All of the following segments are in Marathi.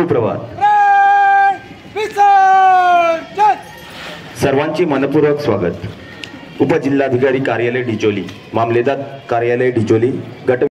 सुप्रभात. सर्वांची मनपूर्वक स्वागत. उपजिल्हाधिकारी कार्यालय डिचोली, मामलेदार कार्यालय डिचोली, गट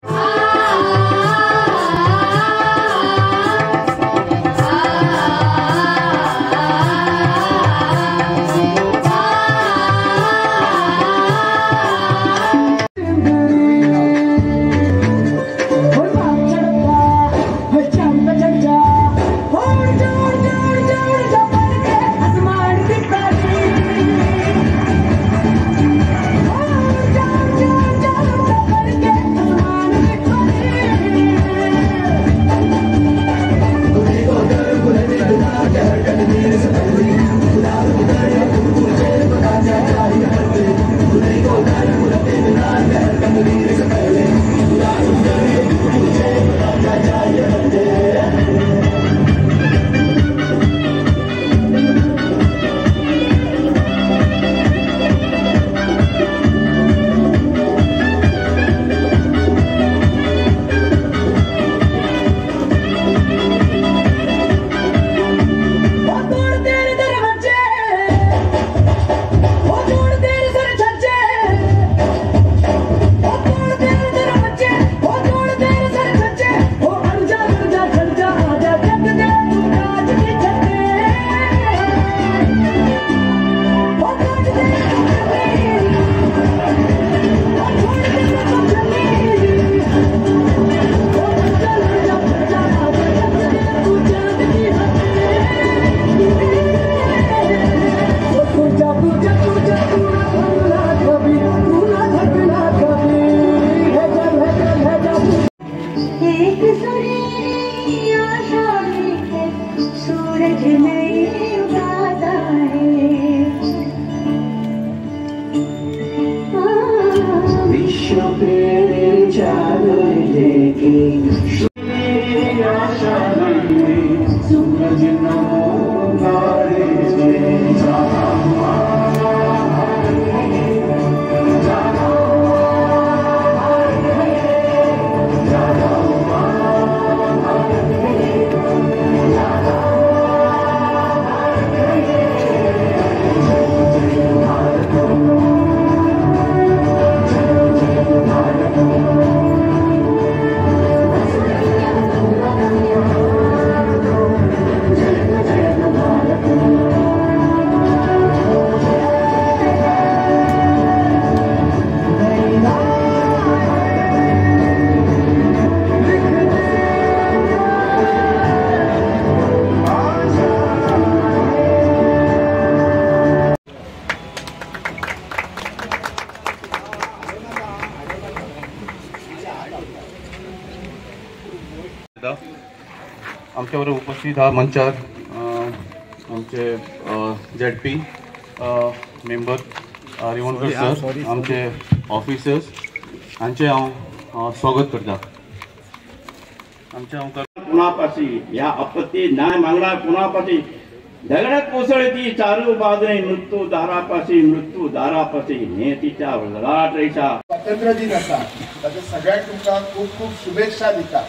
आमच्यावर उपस्थित हा मंचार आमचे ZP मेंबर रिवणकर सर, आमचे ऑफिसर्स हांचे हांव स्वागत करता. आमच्या कुणापाशी या आपत्ती न्याय मागणार कुणापाशी दगडात कोसळती चारू बाजूने मृत्यू दारापाशी हे तिच्या लढाट रेषा. स्वातंत्र्य दिन आसा ताच्या सगळ्यांक तुमकां खूप खूप शुभेच्छा दिता.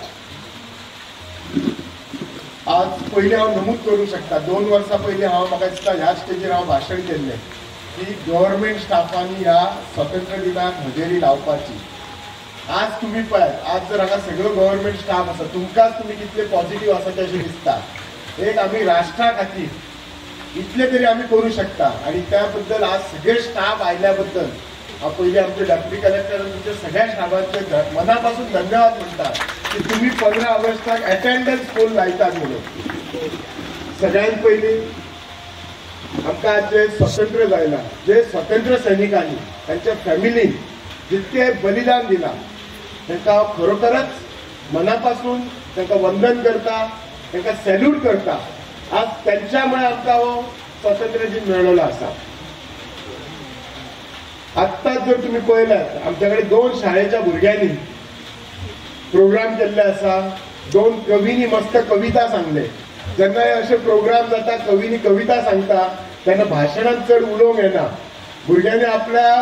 आज पहिले हांव नमूद करूं शकता 2 वर्सां पयलीं म्हाका दिसता ह्या स्टेजीर हांव भाशण केल्लें की गव्हर्मेंट स्टाफांनी ह्या स्वातंत्र्य दिनाक हजेरी लावपाची. आज तुम्ही पळयात, आज जर हांगा सगळो गव्हर्मेंट स्टाफ आसा, तुमकांच तुमी कितले पॉझिटिव्ह आसा ते अशें दिसता. एक आमी राष्ट्रा खातीर इतले तरी आमी करूं शकता आणि त्या बद्दल आज सगळे स्टाफ आयल्या बद्दल हांव पयलीं आमचे डेप्युटी कलेक्टर तुमच्या सगळ्या स्टाफांचे मनापासून धन्यवाद म्हणटा की तुम्ही 15 ऑगस्टाक अटेंडन्स पोल लायतात म्हणून. सगळ्यांत पयलीं आमकां आज जे स्वातंत्र्य जायला, जे स्वातंत्र्य सैनिकांनी त्यांच्या फॅमिलीन जितके बलिदान दिला तांकां खरोखरच मनापासून तांकां वंदन करता, तांकां सॅल्यूट करता. आज त्यांच्यामुळे आमकां हो स्वातंत्र्य दिन मेळ्ळो आसा. आत्ताच जर तुम्ही पळयल्यात आमच्या कडेन 2 शाळेच्या भुरग्यांनी प्रोग्राम केल्ले आसा. 2 कवींनी मस्त कविता सांगले. जेन्ना असे प्रोग्राम जाता, कवींनी कविता सांगता तेन्ना भाशणांत चड उलोवंक येना. भुरग्यांनी आपल्या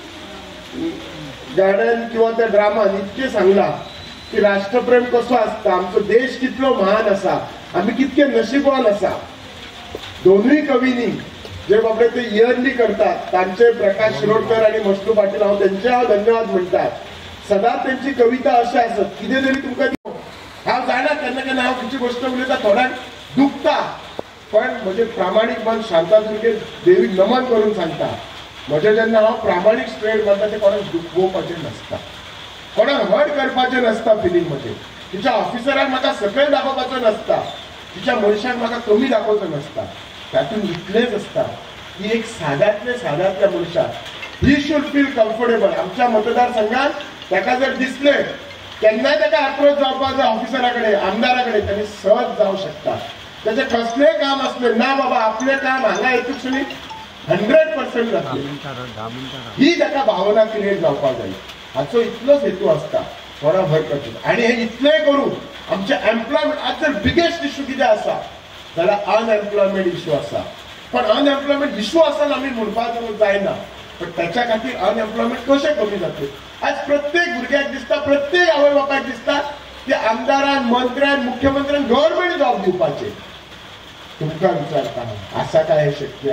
गाण्यान किंवा त्या ड्रामान इतके सांगला की राष्ट्रप्रेम कसो आसता, आमचो देश कितलो महान आसा, आम्ही कितके नशीबवान आसा. दोनूय कवींनी जे बाबडे ते इयरली करतात तांचे प्रकाश शिरोडकर आणि मशनू पाटील हांव तेंचे धन्यवाद म्हणटात. सदांच त्यांची कविता अशी असत कितें तरी तुमकां हांव जाणा केन्ना केन्ना हांव खंयची गोश्ट उलयता थोड्यांक दुखता, पण म्हजे प्रामाणीक मन शांतादुर्गे देवीक नमन करून सांगता. म्हजे जेन्ना हांव प्रामाणीक स्ट्रेट म्हणटा ते कोणाक दुखोवपाचें नसता, कोणाक हर्ट करपाचें नसता. फिलींग म्हजें तिच्या ऑफिसराक म्हाका सकयल दाखोवपाचो नसता, तिच्या मनशाक म्हाका कमी दाखोवचो नसता. तातूंत इतलेंच आसता की एक सादांतल्या मनशाक ही शूड फील कम्फर्टेबल. आमच्या मतदारसंघात ताका जर दिसलें केन्नाय ताका अप्रोच जावपाक जाय ऑफिसरा कडेन आमदारा कडेन ताणी सहज जावं शकता. त्याचे कसलेंय काम असले ना बाबा आपले काम हांगा येतून 100% जातलें ही ताका भावना क्रिएट जावपाक जाय. हाचो इतलोच हेतू आसता कोणा भर करता. आणि हे इतलेंय करून आमचे एम्प्लॉयमेंट आज जर बिगेस्ट इश्यू कितें आसा जाल्यार अनएम्प्लॉयमेंट इश्यू आसा. पण अनएम्प्लॉयमेंट इश्यू आसा आमी म्हणपाक जायना, पण त्याच्या खातीर अनएम्प्लॉयमेंट कशें कमी जातलें. आज प्रत्येक भुरग्याक दिसता, प्रत्येक आवय बापायक दिसता की आमदारान मंत्र्यान मुख्यमंत्र्यान गव्हर्नमेंट जॉब दिवपाचे. तुमकां विचारता आसा काय हे शक्य?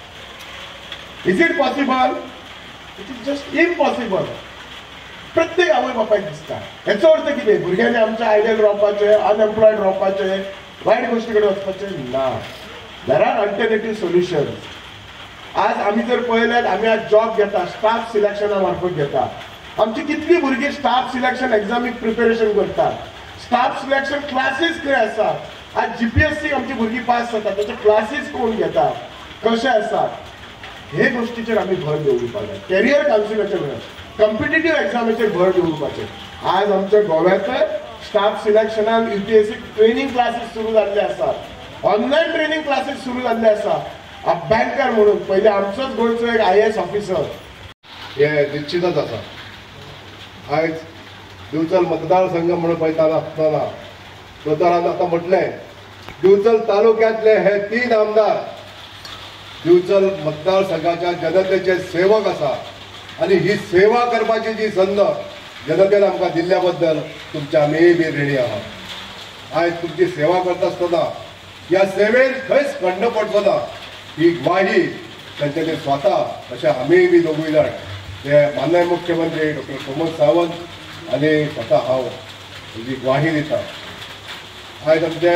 Is it possible? It is just impossible. प्रत्येक आवय बापायक दिसता. हेचो अर्थ कितें? भुरग्यांनी आमच्या आयडियल रावपाचे, अनएम्प्लॉयड रावपाचे, वायट गोष्टी कडेन वचपाचे ना. There are alternative solutions. आज आमी जर पळयल्यार आमी आज जॉब घेता, स्टाफ सिलेक्शना मार्फत घेता. आमची कितली भुरगीं स्टाफ सिलेक्शन एग्जामीक प्रिपेरेशन करतात. स्टाफ सिलेक्शन क्लासीस खंय आसा. आज जीपीएससी आमची भुरगीं पास जाता त्याचे क्लासीस कोण घेता, कशे आसात, हे गोष्टीचेर आमी भर दवरपाक जाय. कॅरियर कावन्सिलाचेर कॉम्पिटिटिव्ह एग्जामीचेर भर दवरपाचें. आज आमच्या गोव्यात स्टाफ सिलेक्शनाक यूपीएससी ट्रेनिंग क्लासीस सुरू जाल्ले आसात, ऑनलायन ट्रेनिंग क्लासीस सुरू जाल्ले आसा. बँकर म्हणून पहिले आमचोच गोंयचो एक IAS ऑफिसर हे निश्चितच आसा. आयज दिवचल मतदारसंघ म्हणून पळयता आसतना दोतोरान आतां म्हटलें दिवचल तालुक्यांतले हे 3 आमदार दिवचल मतदारसंघाच्या जनतेचे सेवक आसा आणि ही सेवा करपाची जी संद जनतेन आमकां दिल्ल्या बद्दल तुमचे आमी बी ऋणी आहात. आयज तुमची सेवा करता आसतना ह्या सेवेन खंयच खंड पडचो ना ही ग्वाही तांच्यांनी स्वता अशें आमी बी दोगूय जाण ते माननीय मुख्यमंत्री डॉ. प्रमोद सावंत आनी स्वता हांव ही ग्वाही दिता. आयज आमचे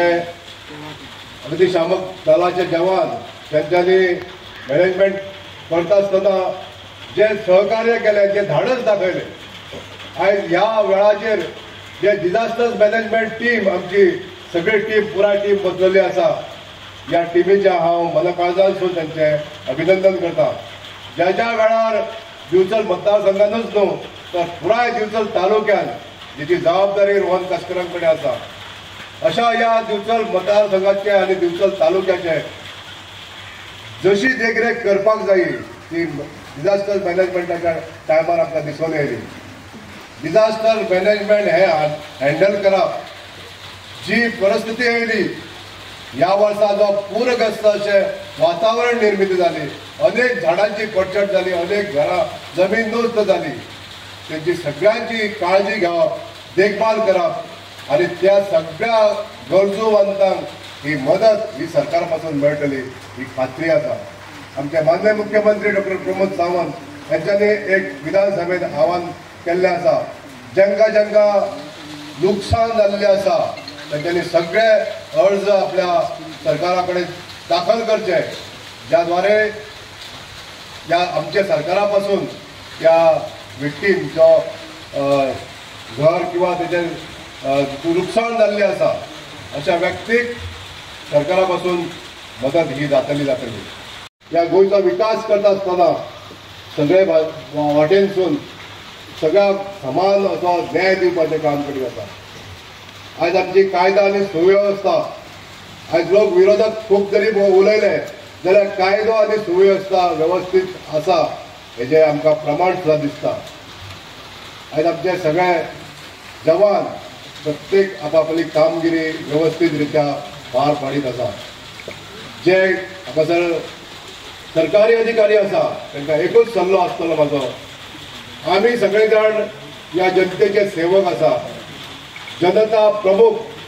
अग्निशामक दलाचे जवान तांच्यांनी मॅनेजमेंट करता आसतना जे सहकार्य केलें, जे धाडस दाखयलें, आयज ह्या वेळाचेर जे डिझास्टर मॅनेजमेंट टीम आमची सगळी टीम पुराय टीम बसलेली आसा, ह्या टिमीचे हांव मनकाळजानसून तांचे अभिनंदन करता. ज्या ज्या वेळार दिवचल मतदारसंघानूच न्हू तर पुराय दिवचल तालुक्यान जिची जबाबदारी रोहन कास्करां कडेन आसा, अशा ह्या दिवचल मतदारसंघाचे आनी दिवचल तालुक्याचे जशी देखरेख करपाक जाय ती डिझास्टर मॅनेजमेंटाच्या टायमार आमकां दिसून येयली. डिझास्टर मॅनेजमेंट हे हँडल करप, जी परिस्थिती येयली ह्या वर्सा जो पूरग्रस्त अशें वातावरण निर्मिती जाली, अनेक झाडांची कटछट जाली, अनेक घरां जमीन नुस्त जाली, तेंची सगळ्यांची काळजी घेवप, देखभाल करप आणि त्या सगळ्या गरजूवंतांक ही मदत ही सरकार पासून मेळटली ही खात्री आसा. आमचे माननीय मुख्यमंत्री डॉ. प्रमोद सावंत यांच्यानी एक विधानसभेत आव्हान केल्लें आसा. जांकां जांकां नुकसान जाल्लें आसा तांच्यांनी सगळे अर्ज आपल्या सरकारा कडेन दाखल करचे, ज्याद्वारे ह्या आमच्या सरकारा पासून त्या विक्टीम जो घर किंवा तेजें नुकसान जाल्लें आसा अशा व्यक्तीक सरकारा पासून मदत ही जातली. ह्या गोंयचो विकास करता आसतना सगळे वाटेनसून सगळ्यांक समान असो न्याय दिवपाचें काम करीत आसा. आयज आमची कायदा आनी सुवेवस्था, आयज लोक विरोधक खूब तरी उलयले जाल्यार कायदो आनी सुवेवस्था वेवस्थीत आसा हेजें आमकां प्रमाण सुद्दां दिसता. आयज आमचे सगळे जवान प्रत्येक आपापली कामगिरी वेवस्थीत रित्या पार पाडीत आसा. जे हांगासर सरकारी अधिकारी आसा तांकां एकूच सल्लो आसतलो म्हाजो, आमी सगळे जाण ह्या जनतेचे सेवक आसा. जनता प्रमुख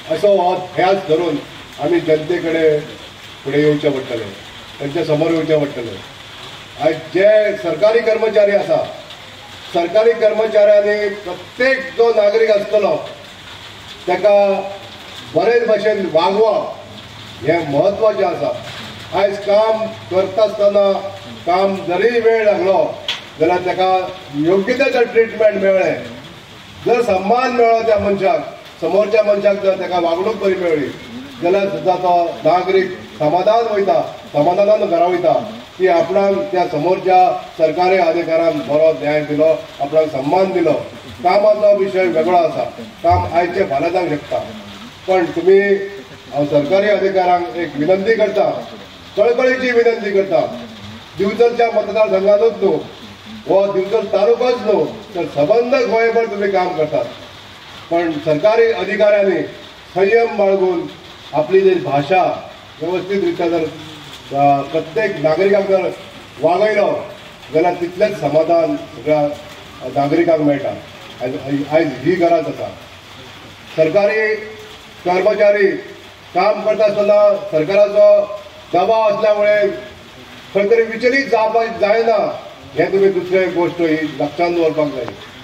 असो हो ध्यास धरून आमी जनते कडेन फुडें येवचें पडटलें, तांच्या समोर येवचें पडटलें. आयज जे सरकारी कर्मचारी आसा, सरकारी कर्मचाऱ्यांनी प्रत्येक जो नागरीक आसतलो ताका बरे भशेन वागोवप हें म्हत्वाचें आसा. आयज काम करता आसतना काम जरी वेळ लागलो जाल्यार ताका योग्य तें ट्रिटमेंट मेळ्ळें, जर सन्मान मेळ्ळो त्या मनशाक, समोरच्या मनशाक जर ताका वागणूक बरी मेळ्ळी जाल्यार सुद्दां तो नागरीक समाधान वयता, समाधानान घरा वयता की आपणाक त्या समोरच्या सरकारी अधिकाऱ्यान बरो न्याय दिलो, आपणाक सन्मान दिलो. कामाचो विशय वेगळो आसा, काम आयचे फाल्यां जावंक शकता, पण तुमी हांव सरकारी अधिकाऱ्यांक एक विनंती करता, कळकळीची विनंती करता, दिवचलच्या मतदारसंघानूच न्हू, हो दिवचल तालुकोच न्हू तर सबंद गोंयभर तुम्ही काम करतात, पण सरकारी अधिकाऱ्यांनी संयम बाळगून आपली जी भाषा व्यवस्थित रित्या जर प्रत्येक नागरिकांक जर वागयलो जाल्यार तितलेंच समाधान सगळ्या नागरिकांक मेळटा. आयज ही गरज आसा. सरकारी कर्मचारी काम करता आसतना सरकाराचो दबाव असल्यामुळे खंय तरी विचलीत जावपाक जायना हें तुमी दुसरी गोश्ट ही लक्षांत दवरपाक जाय.